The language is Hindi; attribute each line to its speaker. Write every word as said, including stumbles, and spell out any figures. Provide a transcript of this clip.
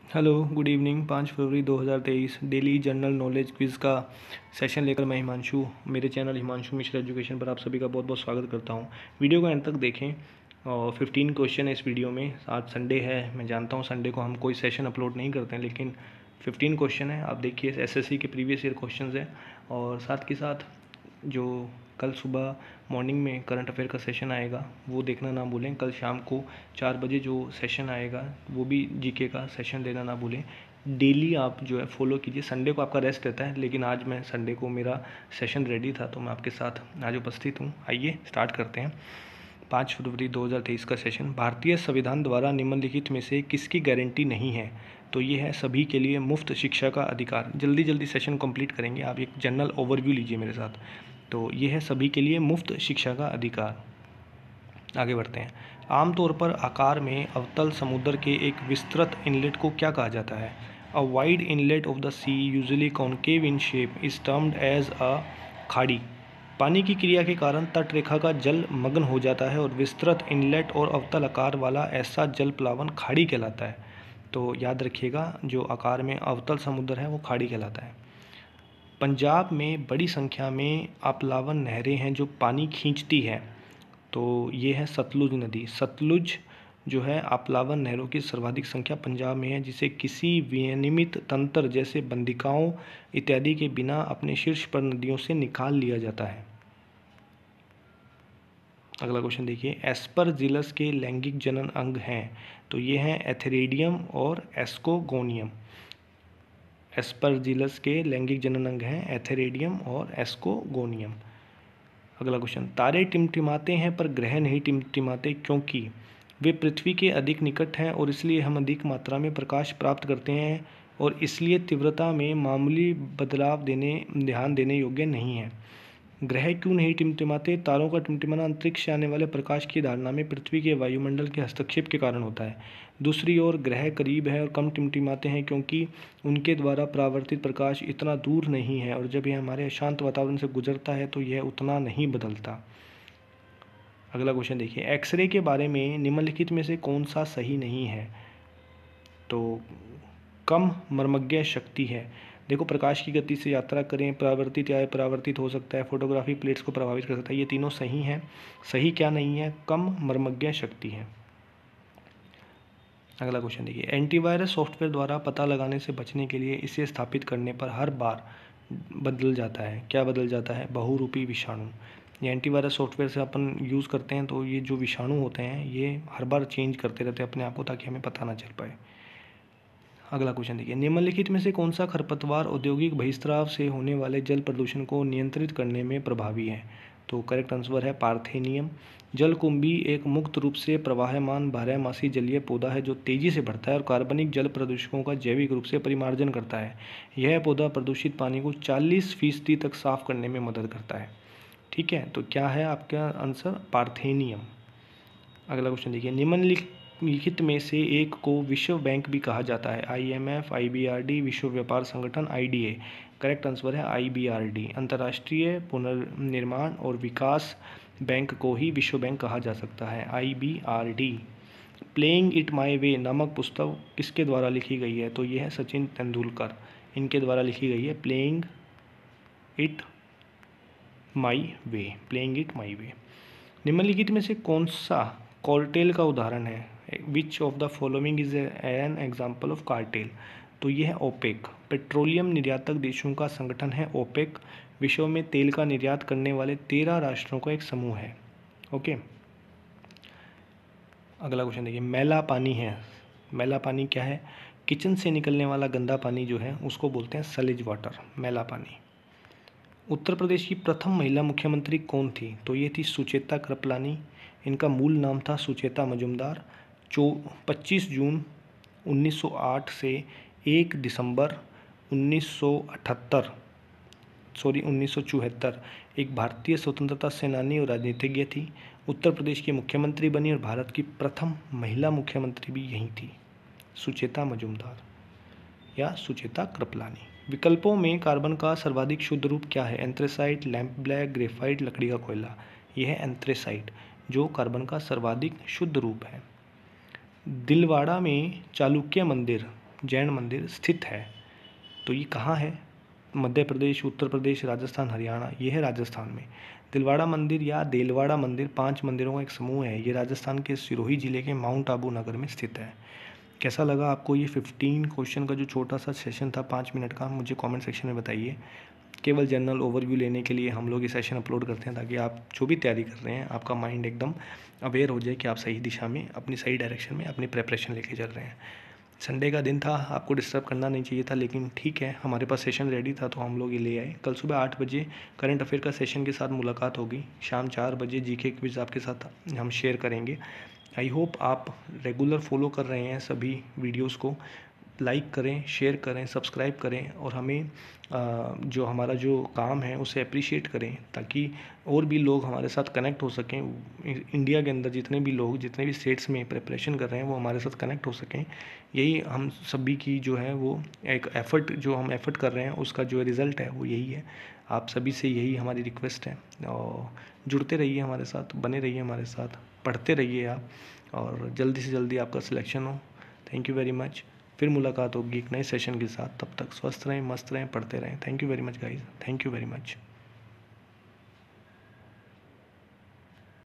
Speaker 1: Hello, good evening. पाँच फरवरी दो हज़ार तेईस डेली जनरल नॉलेज क्विज़ का सेशन लेकर मैं हिमांशु मेरे चैनल हिमांशु मिश्रा एजुकेशन पर आप सभी का बहुत बहुत स्वागत करता हूं। वीडियो को अंत तक देखें और फिफ्टीन क्वेश्चन है इस वीडियो में। आज संडे है, मैं जानता हूं संडे को हम कोई सेशन अपलोड नहीं करते हैं, लेकिन फिफ्टीन क्वेश्चन है। आप देखिए, एसएससी के प्रीवियस ईयर क्वेश्चन है और साथ के साथ जो कल सुबह मॉर्निंग में करंट अफेयर का सेशन आएगा वो देखना ना भूलें। कल शाम को चार बजे जो सेशन आएगा वो भी जीके का सेशन लेना ना भूलें। डेली आप जो है फॉलो कीजिए। संडे को आपका रेस्ट रहता है, लेकिन आज मैं संडे को मेरा सेशन रेडी था तो मैं आपके साथ आज उपस्थित हूँ। आइए स्टार्ट करते हैं। पाँच फरवरी दो हज़ार तेईस का सेशन। भारतीय संविधान द्वारा निम्नलिखित में से किसकी गारंटी नहीं है? तो ये है सभी के लिए मुफ्त शिक्षा का अधिकार। जल्दी जल्दी सेशन कंप्लीट करेंगे। आप एक जनरल ओवरव्यू लीजिए मेरे साथ। तो ये है सभी के लिए मुफ्त शिक्षा का अधिकार। आगे बढ़ते हैं। आमतौर पर आकार में अवतल समुद्र के एक विस्तृत इनलेट को क्या कहा जाता है? A wide inlet of the sea usually concave in shape is termed as a खाड़ी। पानी की क्रिया के कारण तटरेखा का जल मग्न हो जाता है और विस्तृत इनलेट और अवतल आकार वाला ऐसा जल प्लावन खाड़ी कहलाता है। तो याद रखिएगा, जो आकार में अवतल समुद्र है वो खाड़ी कहलाता है। पंजाब में बड़ी संख्या में अपलावन नहरें हैं जो पानी खींचती है। तो ये है सतलुज नदी। सतलुज जो है अपलावन नहरों की सर्वाधिक संख्या पंजाब में है, जिसे किसी विनियमित तंत्र जैसे बंदिकाओं इत्यादि के बिना अपने शीर्ष पर नदियों से निकाल लिया जाता है। अगला क्वेश्चन देखिए। एस्परजिलस के लैंगिक जनन अंग हैं, तो ये हैं एथेरिडियम और एस्कोगोनियम। एस्परजिलस के लैंगिक जनन अंग हैं एथेरिडियम और एस्कोगोनियम। अगला क्वेश्चन। तारे टिमटिमाते हैं पर ग्रह नहीं टिमटिमाते, क्योंकि वे पृथ्वी के अधिक निकट हैं और इसलिए हम अधिक मात्रा में प्रकाश प्राप्त करते हैं और इसलिए तीव्रता में मामूली बदलाव देने ध्यान देने योग्य नहीं है। ग्रह क्यों नहीं टिमटिमाते? तारों का टिमटिमाना अंतरिक्ष से आने वाले प्रकाश की धारणा में पृथ्वी के वायुमंडल के हस्तक्षेप के कारण होता है। दूसरी ओर ग्रह करीब है और कम टिमटिमाते हैं क्योंकि उनके द्वारा परावर्तित प्रकाश इतना दूर नहीं है और जब यह हमारे अशांत वातावरण से गुजरता है तो यह उतना नहीं बदलता। अगला क्वेश्चन देखिए। एक्सरे के बारे में निम्नलिखित में से कौन सा सही नहीं है? तो कम मर्मज्ञ शक्ति है। देखो, प्रकाश की गति से यात्रा करें, परावर्तित या परावर्तित हो सकता है, फोटोग्राफी प्लेट्स को प्रभावित कर सकता है। ये तीनों सही हैं। सही क्या नहीं है? कम मर्मज्ञ शक्ति है। अगला क्वेश्चन देखिए। एंटीवायरस सॉफ्टवेयर द्वारा पता लगाने से बचने के लिए इसे स्थापित करने पर हर बार बदल जाता है। क्या बदल जाता है? बहुरूपी विषाणु। ये एंटीवायरस सॉफ्टवेयर से अपन यूज़ करते हैं तो ये जो विषाणु होते हैं ये हर बार चेंज करते रहते हैं अपने आप को, ताकि हमें पता ना चल पाए। अगला क्वेश्चन देखिए। निम्नलिखित में से कौन सा खरपतवार औद्योगिक बहिस्राव से होने वाले जल प्रदूषण को नियंत्रित करने में प्रभावी है? तो करेक्ट आंसर है पार्थेनियम। जलकुंभी एक मुक्त रूप से प्रवाहमान बारहमासी जलीय पौधा है जो तेजी से बढ़ता है और कार्बनिक जल प्रदूषकों का जैविक रूप से परिमार्जन करता है। यह पौधा प्रदूषित पानी को चालीस फीसदी तक साफ करने में मदद करता है। ठीक है, तो क्या है आपका आंसर? पार्थेनियम। अगला क्वेश्चन देखिए। निम्नलिखित में से एक को विश्व बैंक भी कहा जाता है? आईएमएफ, आईबीआरडी, विश्व व्यापार संगठन, आईडीए। करेक्ट आंसर है आईबीआरडी। अंतर्राष्ट्रीय पुनर्निर्माण और विकास बैंक को ही विश्व बैंक कहा जा सकता है, IBRD. Playing it my way नामक पुस्तक किसके द्वारा लिखी गई है? तो ये है सचिन तेंदुलकर, इनके द्वारा लिखी गई है playing it my way playing it my way. निम्नलिखित में से कौन सा कॉर्टेल का उदाहरण है? Which of the following is an example of cartel? तो ये है ओपेक। पेट्रोलियम निर्यातक देशों का संगठन है ओपेक। विश्व में तेल का निर्यात करने वाले तेरह राष्ट्रों का एक समूह है। ओके, अगला क्वेश्चन देखिए। मैला पानी है। मैला पानी क्या है? किचन से निकलने वाला गंदा पानी जो है उसको बोलते हैं सलेज वाटर, मैला पानी। उत्तर प्रदेश की प्रथम महिला मुख्यमंत्री कौन थी? तो ये थी सुचेता कृपलानी। इनका मूल नाम था सुचेता मजुमदार। चौ पच्चीस जून उन्नीस सौ आठ से एक दिसंबर उन्नीस सौ अठहत्तर सॉरी उन्नीस सौ चौहत्तर एक भारतीय स्वतंत्रता सेनानी और राजनीतिज्ञ थी। उत्तर प्रदेश की मुख्यमंत्री बनी और भारत की प्रथम महिला मुख्यमंत्री भी यही थी, सुचेता मजुमदार या सुचेता कृपलानी। विकल्पों में कार्बन का सर्वाधिक शुद्ध रूप क्या है? एंथ्रेसाइट, लैंप ब्लैक, ग्रेफाइट, लकड़ी का कोयला। यह है एंथ्रेसाइट जो कार्बन का सर्वाधिक शुद्ध रूप है। दिलवाड़ा में चालुक्य मंदिर जैन मंदिर स्थित है। तो ये कहाँ है? मध्य प्रदेश, उत्तर प्रदेश, राजस्थान, हरियाणा। ये है राजस्थान में। दिलवाड़ा मंदिर या देलवाड़ा मंदिर पांच मंदिरों का एक समूह है। ये राजस्थान के सिरोही जिले के माउंट आबू नगर में स्थित है। कैसा लगा आपको ये फिफ्टीन क्वेश्चन का जो छोटा सा सेशन था पाँच मिनट का? मुझे कमेंट सेक्शन में बताइए। केवल जनरल ओवरव्यू लेने के लिए हम लोग ये सेशन अपलोड करते हैं, ताकि आप जो भी तैयारी कर रहे हैं आपका माइंड एकदम अवेयर हो जाए कि आप सही दिशा में, अपनी सही डायरेक्शन में अपनी प्रेपरेशन लेके चल रहे हैं। संडे का दिन था, आपको डिस्टर्ब करना नहीं चाहिए था, लेकिन ठीक है, हमारे पास सेशन रेडी था तो हम लोग ये ले आए। कल सुबह आठ बजे करंट अफेयर का सेशन के साथ मुलाकात होगी। शाम चार बजे जीके क्विज आपके साथ हम शेयर करेंगे। आई होप आप रेगुलर फॉलो कर रहे हैं सभी वीडियोस को। लाइक करें, शेयर करें, सब्सक्राइब करें और हमें जो हमारा जो काम है उसे अप्रिशिएट करें, ताकि और भी लोग हमारे साथ कनेक्ट हो सकें। इंडिया के अंदर जितने भी लोग, जितने भी स्टेट्स में प्रिपरेशन कर रहे हैं, वो हमारे साथ कनेक्ट हो सकें। यही हम सभी की जो है वो एक एफ़र्ट, जो हम एफ़र्ट कर रहे हैं उसका जो रिज़ल्ट है वो यही है। आप सभी से यही हमारी रिक्वेस्ट है, और जुड़ते रहिए हमारे साथ, बने रहिए हमारे साथ, पढ़ते रहिए आप, और जल्दी से जल्दी आपका सिलेक्शन हो। Thank you very much. फिर मुलाकात होगी एक नए सेशन के साथ। तब तक स्वस्थ रहें, मस्त रहें, पढ़ते रहें। Thank you very much guys, thank you very much.